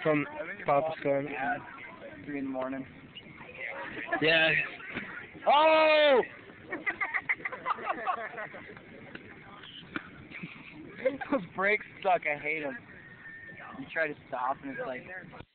from Papa Storm. 3 in the morning. Yeah. Oh! Those brakes suck. I hate them. You try to stop and it's like...